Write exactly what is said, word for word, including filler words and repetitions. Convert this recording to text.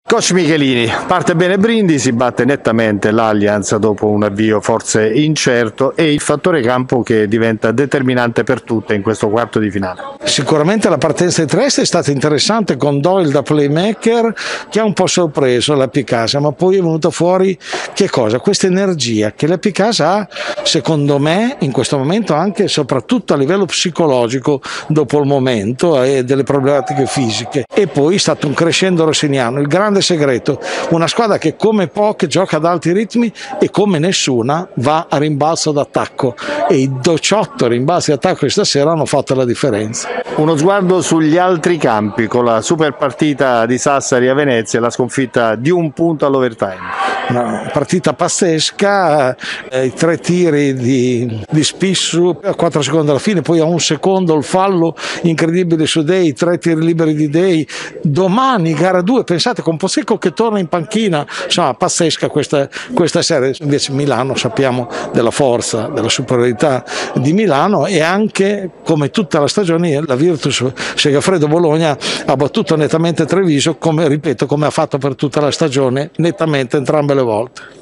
Coach Michelini, parte bene Brindisi, batte nettamente l'Allianz dopo un avvio forse incerto e il fattore campo che diventa determinante per tutte in questo quarto di finale. Sicuramente la partenza di Trieste è stata interessante con Doyle da playmaker che ha un po' sorpreso la Picasa, ma poi è venuta fuori che cosa? Questa energia che la Picasa ha, secondo me, in questo momento anche e soprattutto a livello psicologico dopo il momento e delle problematiche fisiche. E poi è stato un crescendo rossiniano, il grande segreto, una squadra che come poche gioca ad alti ritmi e come nessuna va a rimbalzo d'attacco, e i diciotto rimbalzi d'attacco di stasera hanno fatto la differenza. Uno sguardo sugli altri campi con la super partita di Sassari a Venezia e la sconfitta di un punto all'overtime. Una partita pazzesca, eh, i tre tiri di, di Spissu a quattro secondi alla fine, poi a un secondo il fallo incredibile su Dei, tre tiri liberi di Dei. Domani gara due, pensate, con Pozzecco che torna in panchina, insomma pazzesca questa, questa serie. Invece Milano, sappiamo della forza, della superiorità di Milano, e anche come tutta la stagione la Virtus Segafredo Bologna ha battuto nettamente Treviso, come ripeto, come ha fatto per tutta la stagione, nettamente entrambe le volte.